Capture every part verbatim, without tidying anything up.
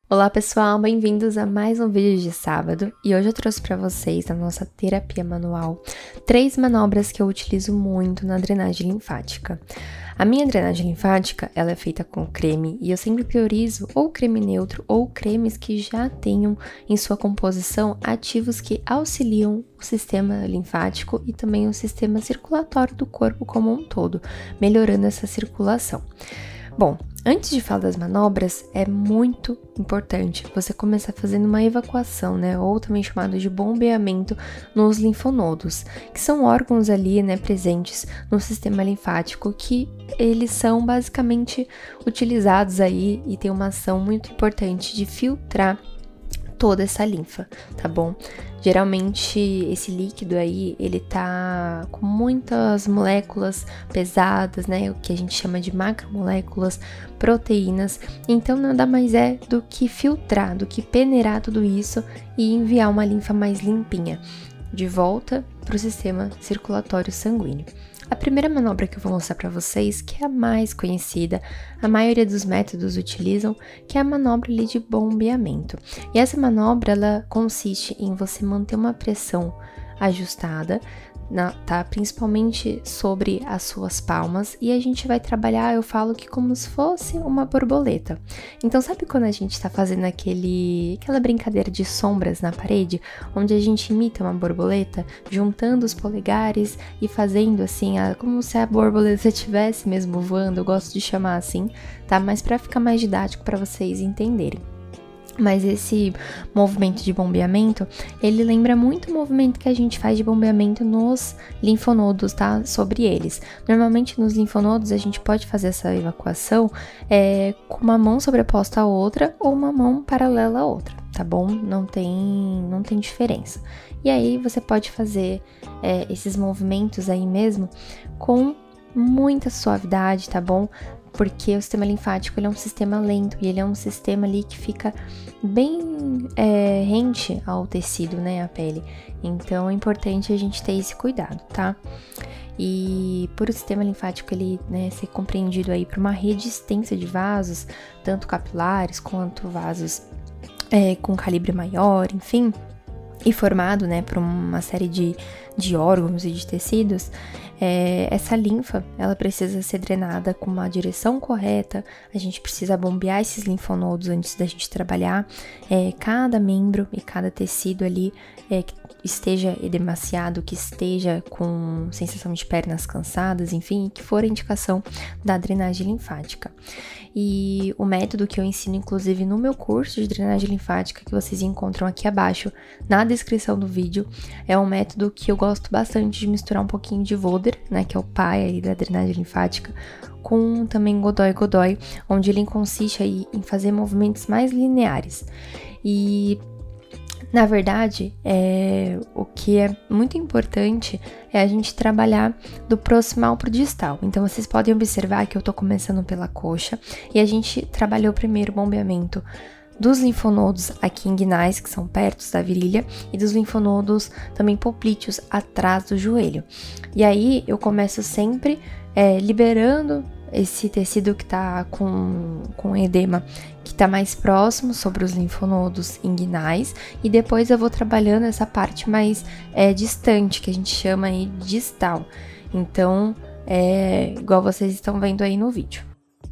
Olá pessoal, bem-vindos a mais um vídeo de sábado e hoje eu trouxe para vocês, na nossa terapia manual, três manobras que eu utilizo muito na drenagem linfática. A minha drenagem linfática, ela é feita com creme e eu sempre priorizo ou creme neutro ou cremes que já tenham em sua composição ativos que auxiliam o sistema linfático e também o sistema circulatório do corpo como um todo, melhorando essa circulação. Bom, antes de falar das manobras, é muito importante você começar fazendo uma evacuação, né, ou também chamado de bombeamento nos linfonodos, que são órgãos ali, né, presentes no sistema linfático, que eles são basicamente utilizados aí e tem uma ação muito importante de filtrar toda essa linfa, tá bom? Geralmente esse líquido aí, ele tá com muitas moléculas pesadas, né, o que a gente chama de macromoléculas, proteínas, então nada mais é do que filtrar, do que peneirar tudo isso e enviar uma linfa mais limpinha de volta para o sistema circulatório sanguíneo. A primeira manobra que eu vou mostrar para vocês, que é a mais conhecida, a maioria dos métodos utilizam, que é a manobra ali de bombeamento. E essa manobra, ela consiste em você manter uma pressão ajustada, na, tá? Principalmente sobre as suas palmas, e a gente vai trabalhar, eu falo que como se fosse uma borboleta. Então, sabe quando a gente tá fazendo aquele, aquela brincadeira de sombras na parede, onde a gente imita uma borboleta, juntando os polegares e fazendo assim, a, como se a borboleta estivesse mesmo voando, eu gosto de chamar assim, tá? Mas para ficar mais didático para vocês entenderem. Mas esse movimento de bombeamento, ele lembra muito o movimento que a gente faz de bombeamento nos linfonodos, tá? Sobre eles. Normalmente nos linfonodos a gente pode fazer essa evacuação é, com uma mão sobreposta à outra ou uma mão paralela à outra, tá bom? Não tem, não tem diferença. E aí você pode fazer é, esses movimentos aí mesmo com muita suavidade, tá bom? Porque o sistema linfático ele é um sistema lento e ele é um sistema ali que fica bem é, rente ao tecido, né, à pele. Então é importante a gente ter esse cuidado, tá? E por o sistema linfático ele, né, ser compreendido aí por uma rede extensa de vasos, tanto capilares quanto vasos é, com calibre maior, enfim, e formado, né, por uma série de, de órgãos e de tecidos, é, essa linfa, ela precisa ser drenada com uma direção correta, a gente precisa bombear esses linfonodos antes da gente trabalhar, é, cada membro e cada tecido ali é, que esteja edemaciado, que esteja com sensação de pernas cansadas, enfim, que for a indicação da drenagem linfática. E o método que eu ensino, inclusive, no meu curso de drenagem linfática, que vocês encontram aqui abaixo na descrição do vídeo, é um método que eu gosto bastante de misturar um pouquinho de Voder, né, que é o pai aí da drenagem linfática, com também Godoy Godoy, onde ele consiste aí em fazer movimentos mais lineares. E na verdade, é, o que é muito importante é a gente trabalhar do proximal para o distal. Então, vocês podem observar que eu tô começando pela coxa e a gente trabalhou primeiro o bombeamento dos linfonodos aqui inguinais, que são perto da virilha, e dos linfonodos também poplíteos atrás do joelho. E aí, eu começo sempre é, liberando esse tecido que tá com, com edema, que tá mais próximo sobre os linfonodos inguinais, e depois eu vou trabalhando essa parte mais é, distante, que a gente chama aí de distal. Então, é igual vocês estão vendo aí no vídeo.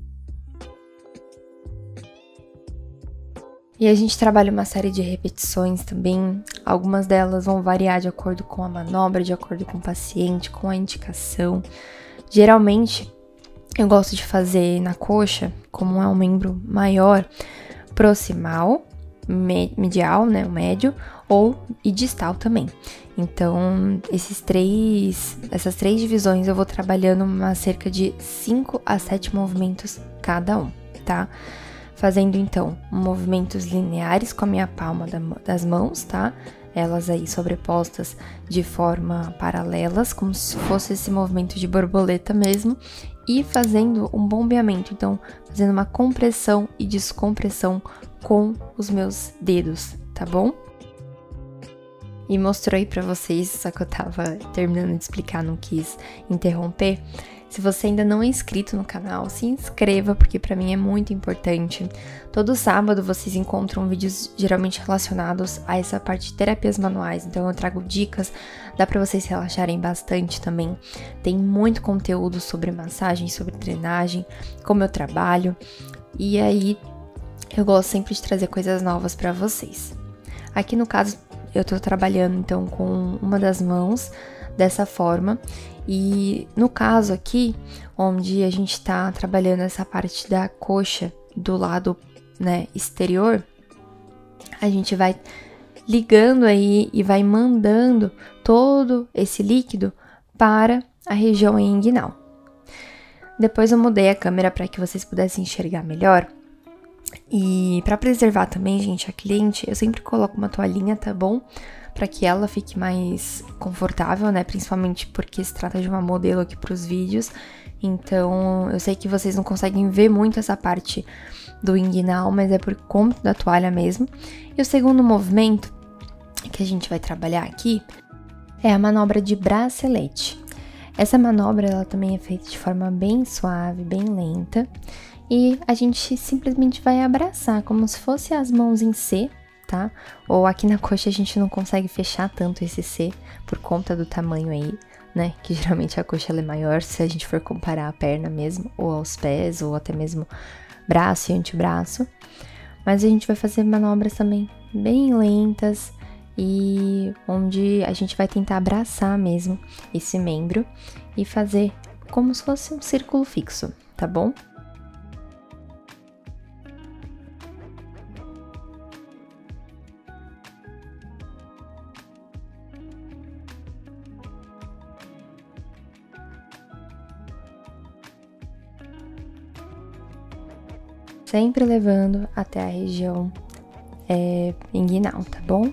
E a gente trabalha uma série de repetições também, algumas delas vão variar de acordo com a manobra, de acordo com o paciente, com a indicação. Geralmente, eu gosto de fazer na coxa, como é um membro maior, proximal, medial, né, o médio, ou e distal também. Então, esses três, essas três divisões eu vou trabalhando uma cerca de cinco a sete movimentos cada um, tá? Fazendo, então, movimentos lineares com a minha palma das mãos, tá? Elas aí sobrepostas de forma paralelas, como se fosse esse movimento de borboleta mesmo, e fazendo um bombeamento, então, fazendo uma compressão e descompressão com os meus dedos, tá bom? E mostrou aí pra vocês, só que eu tava terminando de explicar, não quis interromper, Se você ainda não é inscrito no canal, se inscreva, porque pra mim é muito importante. Todo sábado vocês encontram vídeos geralmente relacionados a essa parte de terapias manuais, então eu trago dicas, dá pra vocês relaxarem bastante também. Tem muito conteúdo sobre massagem, sobre drenagem, como eu trabalho, e aí eu gosto sempre de trazer coisas novas pra vocês. Aqui no caso, eu tô trabalhando então com uma das mãos dessa forma. E no caso aqui, onde a gente tá trabalhando essa parte da coxa do lado, né, exterior, a gente vai ligando aí e vai mandando todo esse líquido para a região inguinal. Depois eu mudei a câmera para que vocês pudessem enxergar melhor. E para preservar também, gente, a cliente, eu sempre coloco uma toalhinha, tá bom? Para que ela fique mais confortável, né? Principalmente porque se trata de uma modelo aqui para os vídeos. Então, eu sei que vocês não conseguem ver muito essa parte do inguinal, mas é por conta da toalha mesmo. E o segundo movimento que a gente vai trabalhar aqui é a manobra de bracelete. Essa manobra, ela também é feita de forma bem suave, bem lenta. E a gente simplesmente vai abraçar, como se fosse as mãos em C, tá? Ou aqui na coxa a gente não consegue fechar tanto esse C por conta do tamanho aí, né? Que geralmente a coxa ela é maior se a gente for comparar a perna mesmo, ou aos pés, ou até mesmo braço e antebraço. Mas a gente vai fazer manobras também bem lentas e onde a gente vai tentar abraçar mesmo esse membro e fazer como se fosse um círculo fixo, tá bom? Sempre levando até a região é, inguinal, tá bom?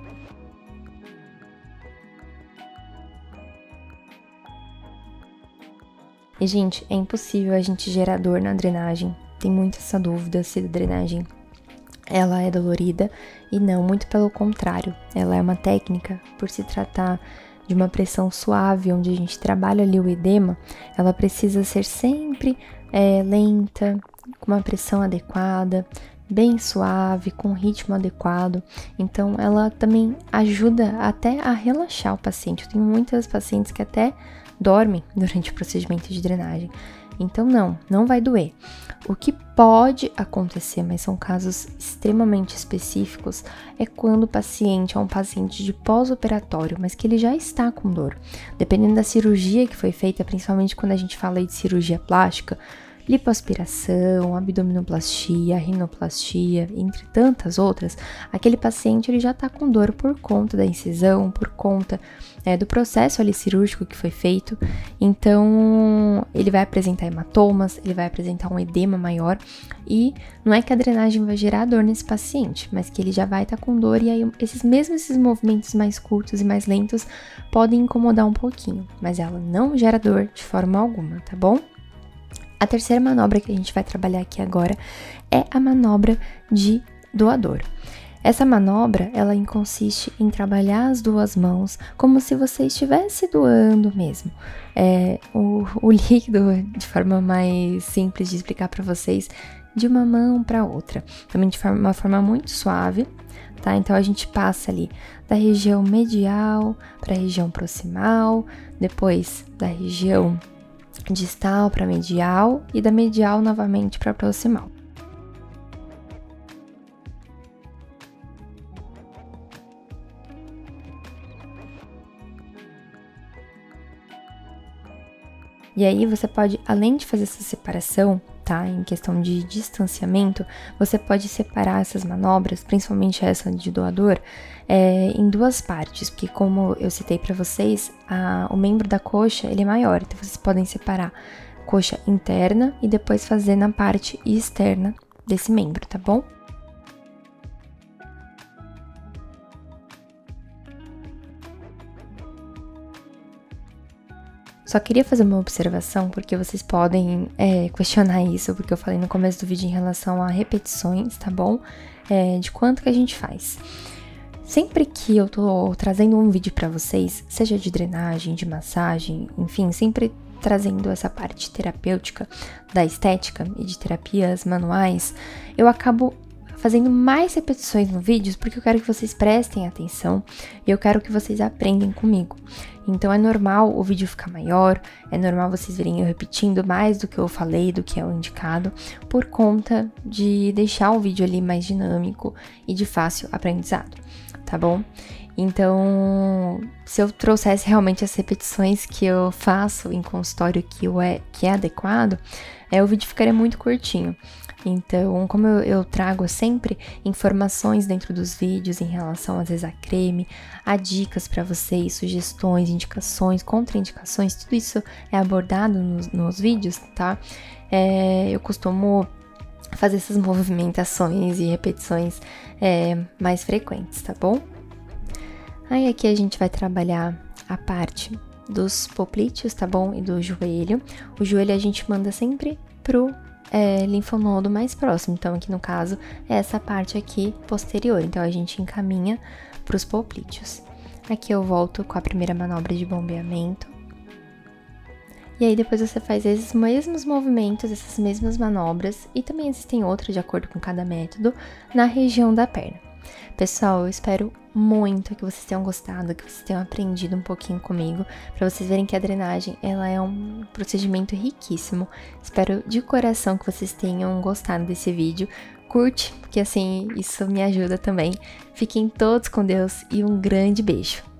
E, gente, é impossível a gente gerar dor na drenagem. Tem muita essa dúvida se a drenagem ela é dolorida. E não, muito pelo contrário. Ela é uma técnica, por se tratar de uma pressão suave, onde a gente trabalha ali o edema, ela precisa ser sempre é, lenta, com uma pressão adequada, bem suave, com ritmo adequado. Então, ela também ajuda até a relaxar o paciente. Eu tenho muitas pacientes que até dormem durante o procedimento de drenagem. Então, não, não vai doer. O que pode acontecer, mas são casos extremamente específicos, é quando o paciente é um paciente de pós-operatório, mas que ele já está com dor. Dependendo da cirurgia que foi feita, principalmente quando a gente fala aí de cirurgia plástica, lipoaspiração, abdominoplastia, rinoplastia, entre tantas outras, aquele paciente ele já está com dor por conta da incisão, por conta é, do processo ali cirúrgico que foi feito. Então, ele vai apresentar hematomas, ele vai apresentar um edema maior e não é que a drenagem vai gerar dor nesse paciente, mas que ele já vai estar tá com dor e aí esses mesmos esses movimentos mais curtos e mais lentos podem incomodar um pouquinho, mas ela não gera dor de forma alguma, tá bom? A terceira manobra que a gente vai trabalhar aqui agora é a manobra de doador. Essa manobra, ela consiste em trabalhar as duas mãos como se você estivesse doando mesmo. É, o, o líquido, de forma mais simples de explicar para vocês, de uma mão para outra. Também de forma, uma forma muito suave, tá? Então, a gente passa ali da região medial para a região proximal, depois da região distal para medial e da medial novamente para proximal. E aí você pode, além de fazer essa separação, tá, em questão de distanciamento, você pode separar essas manobras, principalmente essa de doador, é, em duas partes, porque como eu citei para vocês, a, o membro da coxa ele é maior, então vocês podem separar coxa interna e depois fazer na parte externa desse membro, tá bom? Só queria fazer uma observação, porque vocês podem é, questionar isso, porque eu falei no começo do vídeo em relação a repetições, tá bom? É, de quanto que a gente faz. Sempre que eu tô trazendo um vídeo pra vocês, seja de drenagem, de massagem, enfim, sempre trazendo essa parte terapêutica da estética e de terapias manuais, eu acabo fazendo mais repetições no vídeo porque eu quero que vocês prestem atenção e eu quero que vocês aprendam comigo. Então é normal o vídeo ficar maior, é normal vocês verem eu repetindo mais do que eu falei, do que é o indicado, por conta de deixar o vídeo ali mais dinâmico e de fácil aprendizado, tá bom? Então, se eu trouxesse realmente as repetições que eu faço em consultório que, eu é, que é adequado, é, o vídeo ficaria muito curtinho. Então, como eu, eu trago sempre informações dentro dos vídeos em relação, às vezes, a creme, a dicas para vocês, sugestões, indicações, contraindicações, tudo isso é abordado nos, nos vídeos, tá? É, eu costumo fazer essas movimentações e repetições é, mais frequentes, tá bom? Aí aqui a gente vai trabalhar a parte dos poplíteos, tá bom? E do joelho. O joelho a gente manda sempre pro é, linfonodo mais próximo. Então, aqui no caso, é essa parte aqui posterior. Então, a gente encaminha pros poplíteos. Aqui eu volto com a primeira manobra de bombeamento. E aí, depois você faz esses mesmos movimentos, essas mesmas manobras. E também existem outras, de acordo com cada método, na região da perna. Pessoal, eu espero muito que vocês tenham gostado, que vocês tenham aprendido um pouquinho comigo, para vocês verem que a drenagem, ela é um procedimento riquíssimo. Espero de coração que vocês tenham gostado desse vídeo. Curte, porque assim, isso me ajuda também. Fiquem todos com Deus e um grande beijo.